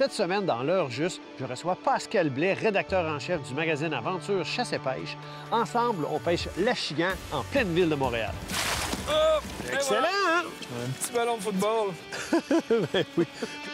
Cette semaine, dans l'heure juste, je reçois Pascal Blais, rédacteur en chef du magazine Aventure Chasse et Pêche. Ensemble, on pêche l'achigan en pleine ville de Montréal. Oh! Excellent, hein? Un petit ballon de football. Ben oui.